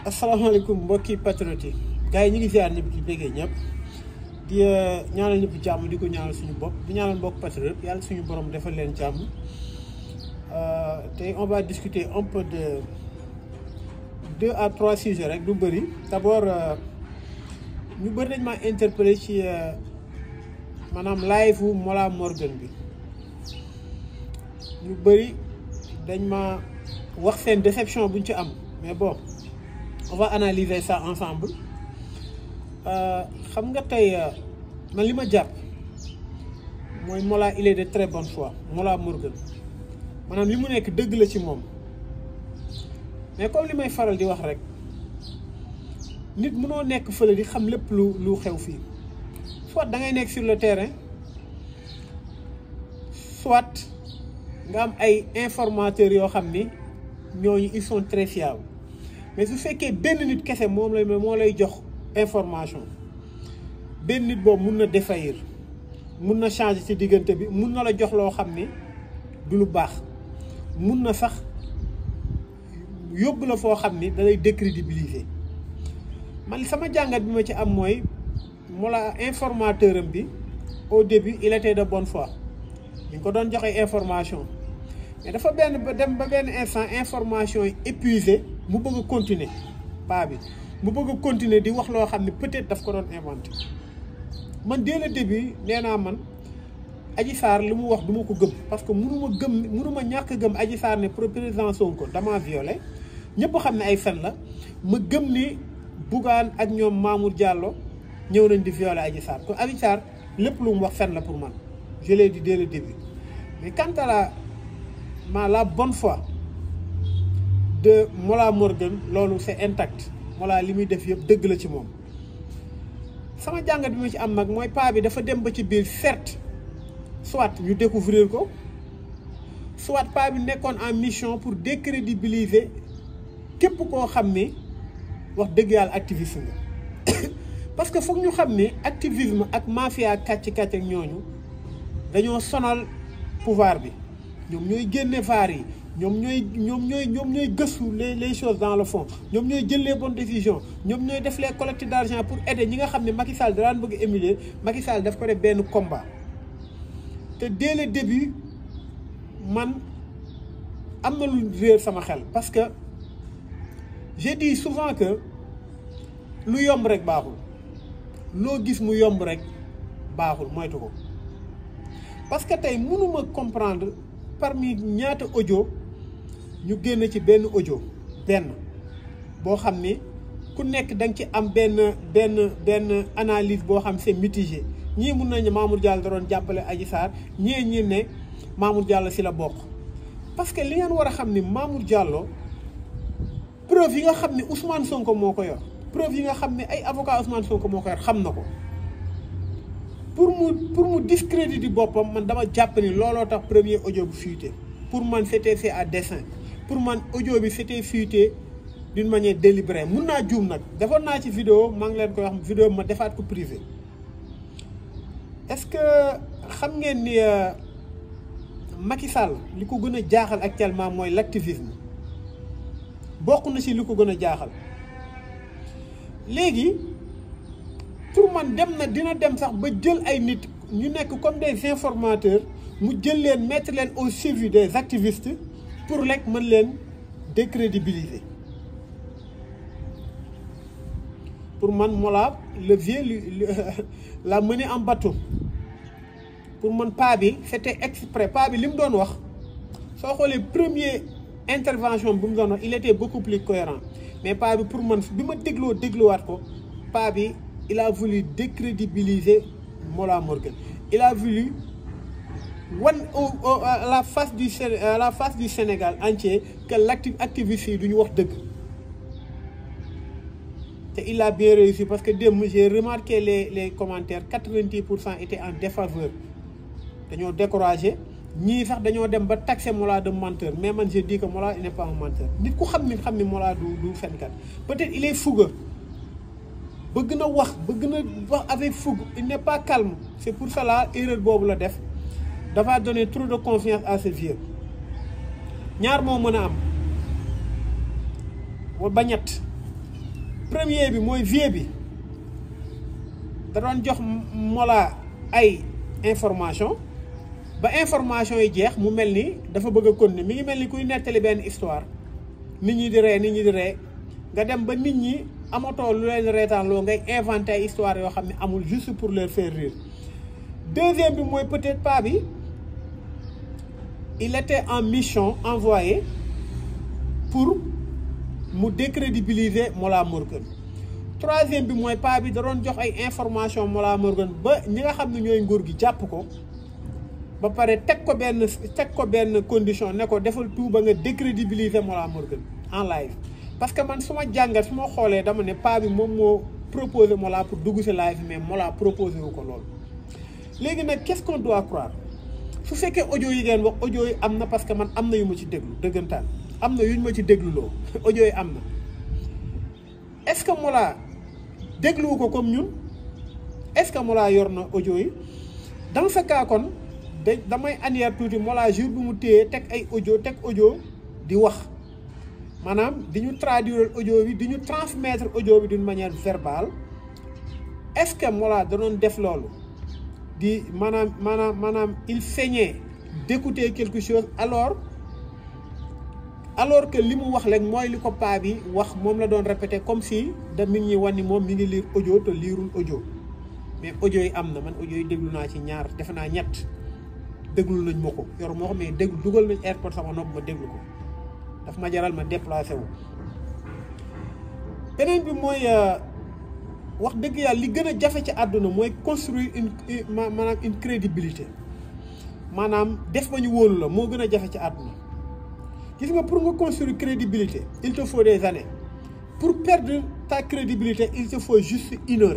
asalaamaaleykum mbokki patriote yi gars yi ñu ngi ziar ñëpp di béggee ñëpp di ñaanal ñëpp jàmm di ko ñaanal suñu bopp di ñaanal mbokk patriote yàlla suñu borom defal leen jàmm tey on va discuter un peu de 2 à 3 sujets rek du bëri d'abord ñu bëri dañ maa interpellé ci maanaam live wu Mollah Morgun bi ñu bëri dañ ma wax seen déception buñ ci am mais bon on va analyser ça ensemble xam nga tey man li ma jàpp mooy Mollah il est de très bonne foi Mollah Morgun maanaam li mu nekk dëgg la ci moom mais comme li may faral di wax rek nit mënoo nekk fële di xam lépp lu xew fii soit da ngay nekk sur le terrain soit nga am ay informateurs yoo xam ni ñooñu ils sont très fiables mais su fekkee benn nit kese moo lay jox information benn nit boobu mun na défaillir mun na changer ci diggante bi mun na la jox loo xam ni du lu baax mun na sax yóbbu la foo xam ni da lay décrédibiliser man sama jàngat bi ma ci am mooy Mollah informateur am bi au début il était de bonne foi ñu ko doon joxe information mais dafa dem ba benn instant information yi épuisé mu bëgg a continuer paa bi mu bëgg a continuer di wax loo xam ne peut-être daf ko doon inventé man dès le début nee naa man Adji Sarr li mu wax du ma ko gëm parce que mënuma ñàkk gëm Adji Sarr ne président Sonko dama violé ñëpp xam ne ay fen la ma gëm ni Bougane ak ñoom Mamour Diallo ñëw nañ di violé Adji Sarr kon Adji Sarr lépp lu mu wax fen la pour man je l'ai dit dès le début mais quant à la bonne foi de Mollah Morgun loolu c'est intact Mollah li muy def yëpp dëgg la ci moom sama jàngat bi ma ci am nag mooy paa bi dafa dem ba ci biir certes soit ñu découvrir ko soit paa bi nekkoon en mission pour décrédibiliser képp koo xam ni wax dëgg yàlla activiste nga parce que foog ñu xam ni activisme ak mafia kàcc ak ñooñu dañoo sonal pouvoir bi ñoom ñooy génne vaar yi ñoom ñooy gëstu les choses dans le fond ñoom ñooy jël les bonnes décisions ñoom ñooy def les collectes d'argent pour aider ñi nga xam ne Macky Sall daan bëgg émuler Macky Sall daf ko def benn combat te dès le début man am na lu réer sama xel parce que j'ai dit souvent que lu yomb rek baaxul loo gis mu yomb rek baaxul moytu ko parce que tey mënuma comprendre parmi ñaata audio ñu génn ci benn audio benn boo xam ni ku nekk da nga ci am benn analyse boo xam c'est mitigé ñii mun nañu Mamour Diallo da doon jàppale Adji Sarr ñi ne Mamour Diallo si la bokk parce que li ngeen war a xam ni Mamour Diallo preuve yi nga xam ne Ousmane Sonko moo ko yor preuve yi nga xam ne ay avocat Ousmane Sonko moo ko yor xam na ko pour mu discréditer boppam man dama jàpp ni looloo tax premier audio bu fuité pour man c'était fait à dessein pour man audio bi c'était fuité d'une manière délibérée mun naa juum nag defoon naa ci vidéo maa ngi leen koy wax vidéo ma defaat ko privé est-ce que xam ngeen ni Macky Sall li ko gën a jaaxal actuellement mooy l'activisme bokk na ci li ko gën a jaaxal léegi pour man dina dem sax ba jël ay nit ñu nekk comme des informateurs mu jël leen mettre leen au suivi des activistes pour lekk mën leen décrédibiliser pour man Mollah le vieux la mené en bateau pour man paa bi c'était exprès paa bi li mu doon wax soo xoolee premier intervention bu mu doon wax il était beaucoup plus cohérent mais paa bi pour man bi ma dégluwaat ko paa bi il a voulu décrédibiliser Mollah Morgun il a voulu wan à la face du Sénégal entier que l'activiste yi du ñu wax dëgg te il a bien réussi parce que démb j'ai remarqué les commentaires 90% étaient en défaveur dañoo découragé ñii sax dañoo dem ba taxer Mollah de menteur mais man je dis que Mollah il n'est pas un menteur nit ku xam ni Mollah du fenkat peut-être il est fougueux bëgg na wax avec fougue il n'est pas calme c'est pour cela erreur boobu la def dafa donner trop de confiance à ce vieux ñaar moo mën a am ba ñett premier bi mooy vieux bi da doon jox Mollah ay information ba information yi jeex mu mel ni dafa bëgg a continuer mi ngi mel ni kuy nettali benn histoire nit ñi di ree nga dem ba nit ñi amatoo lu leen reetaan loo ngay inventé ay histoire yoo xam ne amul juste pour leur faire rire. Deuxième bi mooy peut-être pas bi il était en mission envoyé pour mu décrédibiliser Mollah Morgun. Troisième bi mooy pas bi da doon jox ay information Mollah Morgun ba ñi nga xam ne ñooy nguur gi jàpp ko ba pare teg ko benn condition ne ko defal tout ba nga décrédibiliser Mollah Morgun en live. parce que man su ma jàngat su ma xoolee dama ne pas bi moom moo proposé Mollah pour dugg si live mais Mollah proposé wu ko loolu. léegi nag qu'est-ce qu'on doit croire su fekkee audio yi ngeen wax audio yi am na parce que man am na yu ma ci déglu dëggantaan am na yuñ ma ci dégluloo audio yi am na est-ce que Mollah dégluwu ko comme ñun est-ce que Mollah yor na audio yi dans ce cas kon damay annière tuuti Mollah jour bi mu téye teg ay audio di wax maanaam di ñu traduire audio bi di ñu transmettre audio bi d'une manière verbale est-ce que Mollah da doon def loolu di maanaam il feignait d'écouter quelque chose alors que li mu wax rek mooy li ko paa bi wax moom la doon répéter comme si da mi ngi wan ni moom mi ngi lire audio te liirul audio mais audio yi am na man audio yi déglu naa ci ñaar defe naa ñett déglu nañ ma ko yor moo xam ne déglu dugal nañ airport sama nopp ma déglu ko daf ma jaral ma déplacé wu. beneen bi mooy wax dëgg yàlla li gën a jafe ci àdduna mooy construire une crédibilité maanaam def ba ñu wóolu la moo gën a jafe ci àdduna. gis nga pour nga construire crédibilité il te faut des années pour perdre ta crédibilité il te faut juste une heure.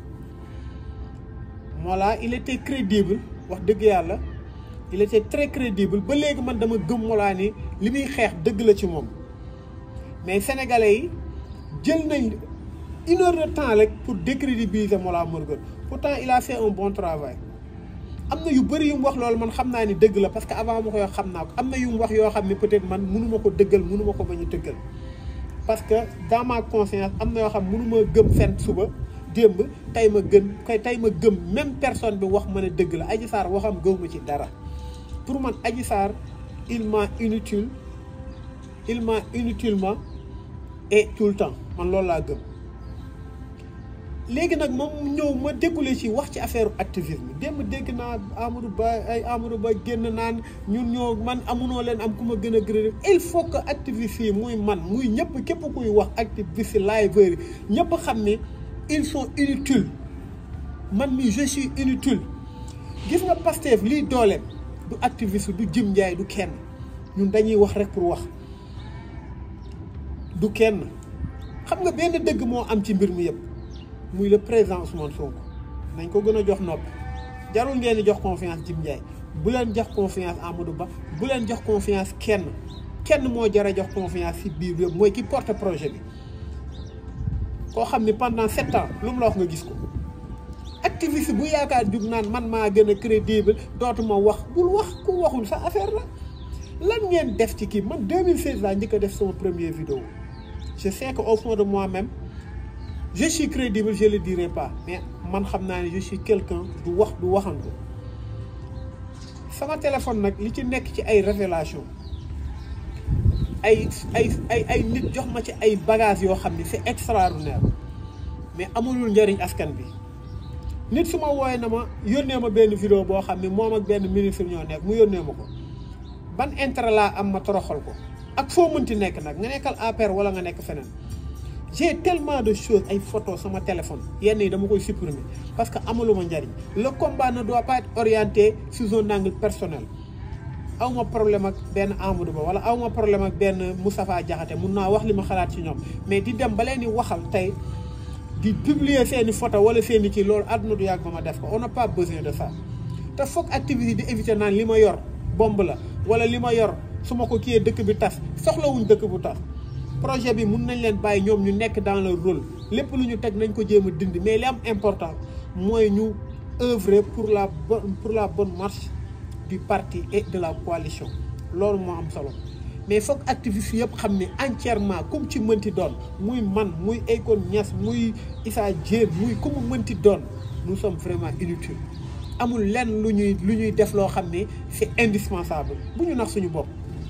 Mollah il était crédible wax dëgg yàlla il était très crédible ba léegi man dama gëm Mollah ni li muy xeex dëgg la ci moom mais sénégalais yi jël nañ une heure de temps rek pour décrédibiliser Mollah Morgun pourtant il a fait un bon travail. am na yu bëri yu mu wax loolu man xam naa ni dëgg la parce que avant ma koy wax xam naa ko am na yu mu wax yoo xam ne peut-être man mënuma ko dëggal mënuma ko bañ a dëggal parce que dans ma conscience am na yoo xam mënuma gëm fenn suba démb tey ma gëm même personne bi wax ma ne dëgg la Adji Sarr waxam gëwma ci dara pour man Adji Sarr il m'a inutilement et tout le temps man loolu laa gëm. léegi nag moom ñëw ma déggule ci wax ci affaire activisme démb dégg naa Amadou Ba génn naan ñun ñoo man amunoo leen am ku ma gën a gërëm il faut que activiste yi muy man muy ñëpp képp kuy wax activiste liveurs yi ñëpp xam ne ils sont inutiles man mi je suis inutile. gis nga Pastef lii dooleem du activiste du Jim Ndiaye du kenn ñun dañuy wax rek pour wax du kenn xam nga benn dëgg moo am ci mbir mi yëpp. muy le président Ousmane Sonko nañ ko gën a jox nopp jarul ngeen di jox confiance Jim Ndiaye bu leen jox confiance Amadou Ba bu leen jox confiance kenn moo jar a jox confiance ci biir yëpp mooy ki porte projet bi koo xam ni pendant 7 ans lu mu la wax nga gis ko. activiste bu yaakaar jug naan man maa gën a crédible dootuma wax bul wax ku waxul sa affaire la lan ngeen def ci kii man 2016 laa njëkk a def sama première vidéo je sais que au fond de moi-même. je suis crédible je le dirai pas mais man xam naa ne je suis quelqu'un du waxantu sama téléphone nag li ci nekk ci ay révélation ay nit jox ma ci ay bagages yoo xam ni c'est extraordinaire mais amulul njëriñ askan bi nit su ma wooyee na ma yónnee ma benn vidéo boo xam ne moom ak benn ministre ñoo nekk mu yónnee ma ko ban intérêt laa am ma toroxal ko ak foo mënti nekk nag nga nekkal APR wala nga nekk feneen. j'ai tellement de choses ay photos sama téléphone yenn yi dama koy supprimer parce que amaluma njariñ le combat ne doit pas être orienté sous un angle personnel awma problème ak benn Amadou Ba wala awma problème ak benn Moustapha Diakhaté mun naa wax li ma xalaat ci ñoom mais di dem ba leen di waxal tey di publier seeni photo wala seeni kii loolu àdduna du yàgg ba ma def ko on n'a pas besoin de ça te foog activité di éviter naan li ma yor bomb la wala li ma yor su ma ko kiyee dëkk bi tas soxlawuñ dëkk bu tas projet bi mun nañ leen bàyyi ñoom ñu nekk dans leur rôle lépp lu ñu teg nañ ko jéem a dindi mais li am important mooy ñu œuvrer pour la bonne marche du parti et de la coalition loolu moo am solo mais foog activiste yëpp xam ne entièrement comme ci mënti doon muy man muy Akon Niass muy Issa Diène muy ku mu mënti doon nous sommes vraiment inutiles amul lenn lu ñuy def loo xam ne c'est indispensable bu ñu nax suñu bopp.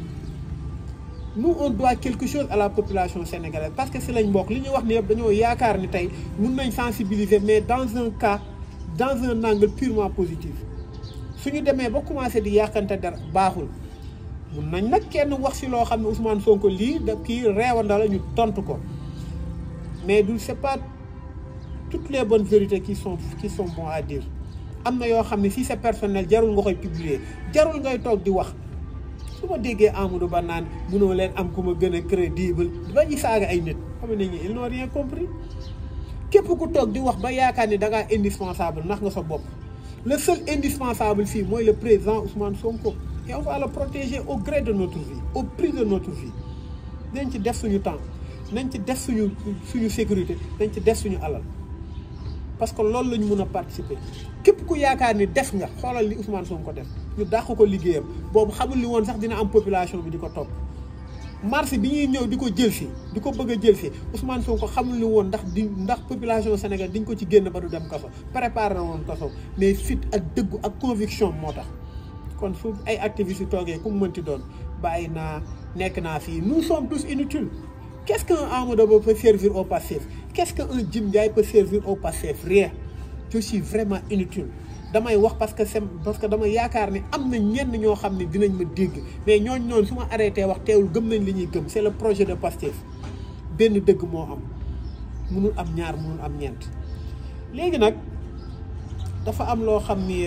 Nous on doit quelque chose à la population sénégalaise parce que si lañ bokk li ñuy wax ne yëpp dañoo yaakaar ni tey mun nañ sensibiliser mais dans un cas dans un angle purement positif suñu demee ba commencé di yàqante dara baaxul mun nañ nag kenn wax si loo xam ne Ousmane Sonko lii da kii reewanda la ñu tontu ko mais du c'est pas toutes les bonnes vérités qui sont bons à dire am na yoo xam ne si c'est personnel jarul nga koy publier jarul ngay toog di wax. su ma déggee Amadou Ba naan mënoo leen am ku ma gën a crédible ba ñu saaga ay nit xam ne ñi ils n'ont rien compris képp ku toog di wax ba yaakaar ni da ngaa indispensable ndax nga sa bopp le seul indispensable fii mooy le président Ousmane Sonko et on va le protéger au gré de notre vie au prix de notre vie nañ ci def suñu temps nañ ci def suñu sécurité nañ ci def suñu alal parce que loolu la ñu mën a participer képp ku yaakaar ni def nga xoolal li Ousmane Sonko def ñu dàq ko liggéeyam boobu xamul li woon sax dina am population bi di ko topp marché bi ñuy ñëw di ko jël si di ko bëgg a jël si Ousmane Sonko xamul li woon ndax population Sénégal diñ ko ci génn ba du dem kaso préparé na woon kaso mais fit ak dëggu ak conviction moo tax kon su ay activistes yu toogee ku mu mënti doon bàyyi naa nekk naa fii nous sommes tous inutiles qu'est-ce qu'un Amadou Ba peut servir au Pastef qu'est-ce qu'un Jim Ndiaye peut servir au Pastef rien je suis vraiment inutile damay wax parce que dama yaakaar ne am na ñenn ñoo xam ne dinañ ma dégg mais ñooñ noonu su ma arrêté wax teewul gëm nañ li ñuy gëm c'est le projet de Pastef benn dëgg moo am mënul am ñaar mënul am ñeent léegi nag dafa am loo xam ni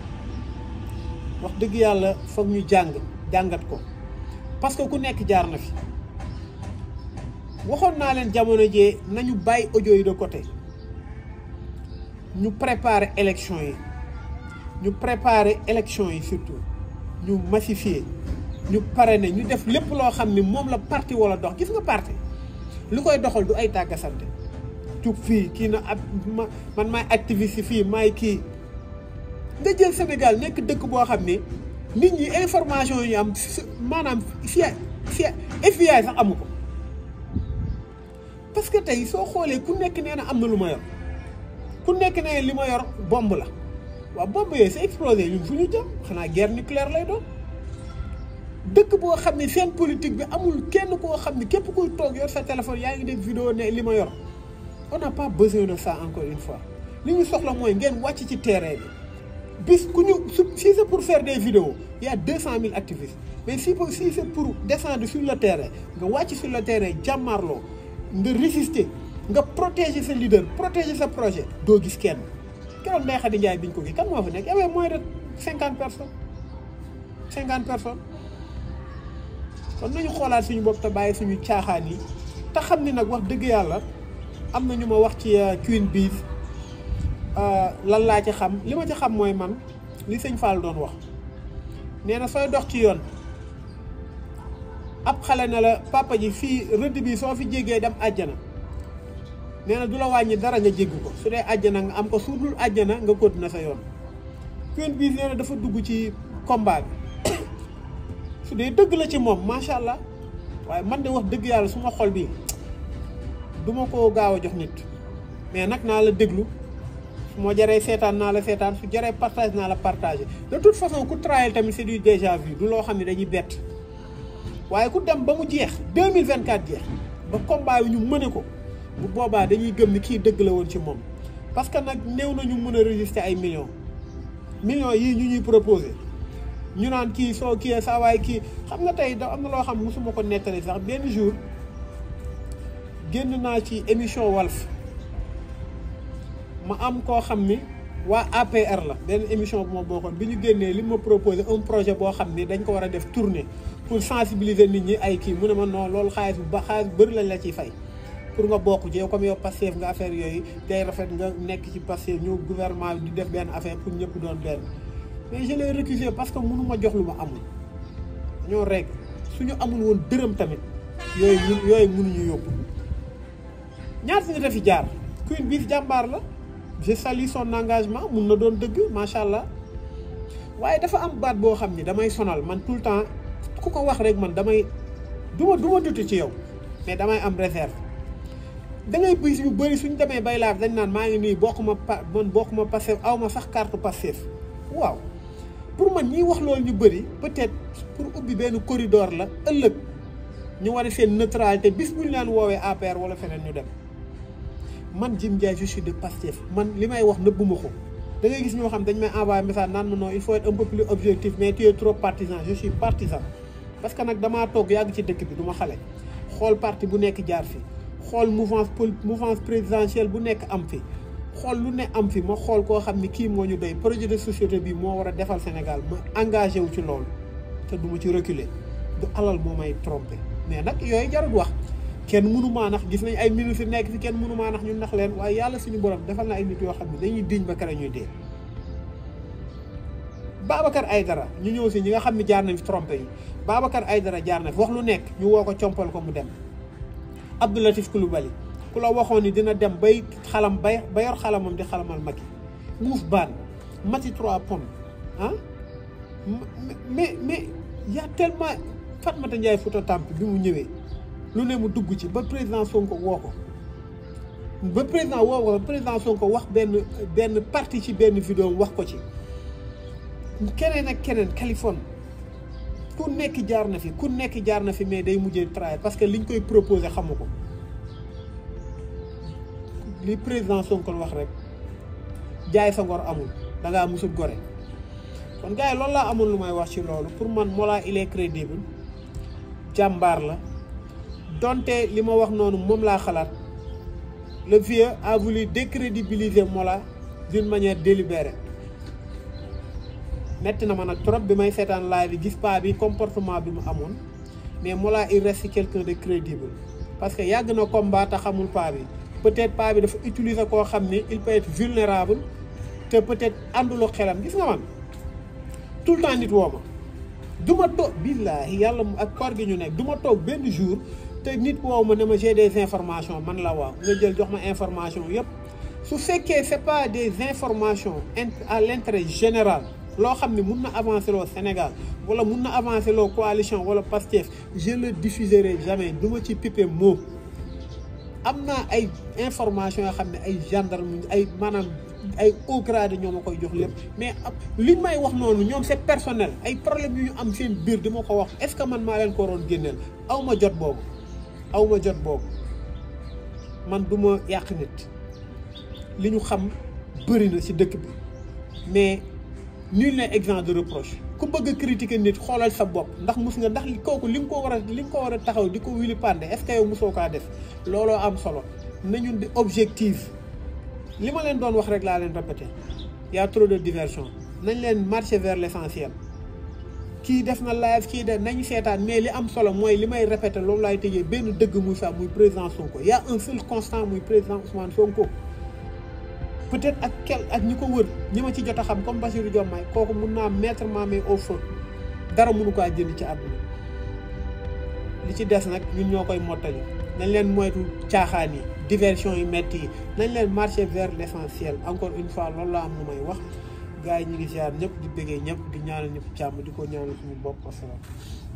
wax dëgg yàlla foog ñu jàngat ko parce que ku nekk jaar na fi waxoon naa leen jamono jee nañu bàyyi audio yi de côté ñu préparer élection yi surtout ñu massifier ñu parrainer ñu def lépp loo xam ni moom la parti wala dox gis nga parti lu koy doxal du ay tàggasante jug fii kii na ab man maay activiste fii maay kii nga jël Sénégal nekk dëkk boo xam ne nit ñi information yi am maanaam FBI sax amu ko parce que tey soo xoolee ku nekk nee na am na lu ma yor ku nekk nee li ma yor bombe la waaw bombe yooyu c'est explosé ñun fu ñu jëm xanaa guerre nucléaire lay doon dëkk boo xam ne seen politique bi amul kenn koo xam ne képp kuy toog yor sa téléphone yaa ngi def vidéo ne li ma yor on n'a pas besoin de ça encore une fois li ñu soxla mooy ngeen wàcc ci terrain bi bis ku ñu si c'est pour faire des vidéos il y a 200 000 activistes mais si c'est pour descendre sur le terrain nga wàcc sur le terrain jàmmarloo nga résister nga protéger sa leader protéger sa projet doo gis kenn keroog Ndeye Khady Ndiaye biñ ko gis kan moo fa nekk y avait moins de 50 personnes kon nañu xoolaat suñu bopp te bàyyi suñu caaxaan yi te xam ni nag wax dëgg yàlla am na ñu ma wax ci Queen Biz lan laa ci xam li ma ci xam mooy man li sëñ Fall doon wax nee na sooy dox ci yoon ab xale na la papa ji fii rëdd bi soo fi jéggee dem àjjana nee na du la wàññi dara nga jégg ko su dee àjjana nga am ko su dul àjjana nga continuer sa yoon Queen Biz nee na dafa dugg ci combat bi su dee dëgg la ci moom macha allah waaye man de wax dëgg yàlla suma xol bi du ma ko gaaw a jox nit mais nag naa la déglu su ma jaree seetaan naa la seetaan su jaree partage naa la partagé de toute façon ku trahir tamit c'est du déjà vu du loo xam ne dañuy bett waaye ku dem ba mu jeex 2024 jeex ba combat yi ñu mëne ko bu boobaa dañuy gëm ni kii dëgg la woon ci moom parce que nag néew na ñu mën a résister ay millions yii ñu ñuy proposé ñu naan kii soo kii saa waay kii xam nga tey da am na loo xam mosuma ko nettali sax benn jour génn naa ci émission Walf ma am koo xam ni waa APR la benn émission bu ma bokkoon bi ñu génnee li ma proposé un projet boo xam ni dañ ko war a def tournée pour sensibiliser nit ñi ay kii mu ne ma non loolu xaalis bëri lañ la ciy fay pour nga bokk ci yow comme yow Pastef nga affaire yooyu day rafet nga nekk ci Pastef ñu gouvernement bi di def benn affaire pour ñëpp doon benn mais je l'ai refusé parce que mënu ma jox lu ma amul ñoo rek suñu amul woon dërëm tamit yooyu mënuñu yóbbu ñaata nit a fi jaar Queen Biz jàmbaar la je salue son engagement mun na doon dëgg macha allah waaye dafa am baat boo xam ni damay sonal man tout le temps ku ko wax rek man damay du ma dute ci yow mais damay am réserve da ngay bis yu bëri suñ demee bay laaj dañ naan maa ngi nii bokkuma Pastef aw ma sax carte Pastef waaw pour man ñiy wax loolu ñu bëri peut-être pour ubbi benn corridor la ëllëg ñu war a seen neutralité bis bu ñu leen woowee APR wala feneen ñu dem man Jim Ndiaye je suis de Pastef man li may wax nëbbuma ko da ngay gis ñoo xam dañ may envoyé message naan ma non il faut être un peu plus objectif mais tu es trop partisan je suis partisan parce que nag damaa toog yàgg ci dëkk bi du ma xale xool parti bu nekk jaar fi xool mouvance présidentielle bu nekk am fi xool lu ne am fi ma xool koo xam ni kii moo ñu doy projet de société bi moo war a defal Sénégal ma engagé wu ci loolu te du ma ci reculer du alal moo may trompé mais nag yooyu jarul wax kenn mënu maa nax gis nañ ay ministre nekk fi kenn mënu maa nax ñu nax leen waaye yàlla suñu borom defal na ay nit yoo xam ne dañuy diñ ba kere ñuy dee. Babacar Aydara ñu ñëw si ñi nga xam ne jaar nañ fi trompé yi Babacar Aydara jaar na fi wax lu nekk ñu woo ko compal ko mu dem Abdou Latif Coulibaly ku la waxoon ni dina dem bay xalam ba yor xalamam di xalamal Macky muuf baan Mati 3 pommes ah mais y a tellement Fatmata Ndiaye Fouta Tampi bi mu ñëwee lu ne mu dugg ci ba président Sonko woo ko ba président Sonko wax benn parti ci benn vidéo wax ko ci keneen ak keneen Californie ku nekk jaar na fi mais day mujjee travail parce que liñ koy proposé xamu ko li président Sonko wax rek jaay sa ngor amul da ngaa musul gore kon gars yi loolu laa amul lu may wax ci loolu pour man Mollah il est crédible jàmbaar la donte li ma wax noonu moom laa xalaat le vieux a voulu décrédibiliser Mollah d'une manière délibérée metti na ma nag trop bi may seetaan live bi gis paa bi comportement bi mu amoon mais Mollah il reste quelqu'un de crédible parce que yàgg na combat te xamul paa bi peut-être paa bi dafa utiliser koo xam ni il peut être vulnérable te peut-être ànduloo xelam gis nga man tout le temps nit woo ma du ma toog billaahi yàlla ak koor gi ñu nekk du ma toog benn jour te nit woo ma ne ma j'ai des informations man la waaw nga jël jox ma information yëpp su fekkee c'est pas des informations à l'intérêt général loo xam ne mun na avancer loo Sénégal wala mun na avancer loo coalition wala Pastef je le diffuserai jamais du ma ci piper mot am naa ay information yoo xam ne ay gendarme ay maanaam ay haut grade ñoo ma koy jox lépp mais liñ may wax noonu ñoom c'est personnel ay problème yu ñu am seen biir di ma ko wax est-ce que man maa leen ko waroon génneel aw ma jot boobu man du ma yàq nit li ñu xam bëri na ci dëkk bi mais nul n'est exempt de reproche ku bëgg a critiquer nit xoolal sa bopp ndax mus nga ndax kooku li nga ko war a taxaw di ko wili pande est-ce que yow musoo kaa def looloo am solo nañu di objectif li ma leen doon wax rek laa leen répété y a trop de diversion nañ leen marcher vers l'essentiel kii def na live kii def nañu seetaan mais li am solo mooy li may répété loolu laay tëjee benn dëgg muy sax muy président Sonko y a un seul constant muy président Ousmane Sonko peut-être ak ñi ko wër ñi ma ci jot a xam comme Bassirou Diomaye kooku mun naa mettre ma main au feu dara mënu ko jënd ci àdduna li ci des nag ñun ñoo koy mottali nañ leen moytu caaxaan yi diversion yi metti yi nañ leen marcher vers l'essentiel encore une fois loolu la am lu may wax gars yi ñu ngi ziar ñëpp di bëggee ñëpp di ñaanal ñëpp jàmm di ko ñaanal suñu bopp wasalaam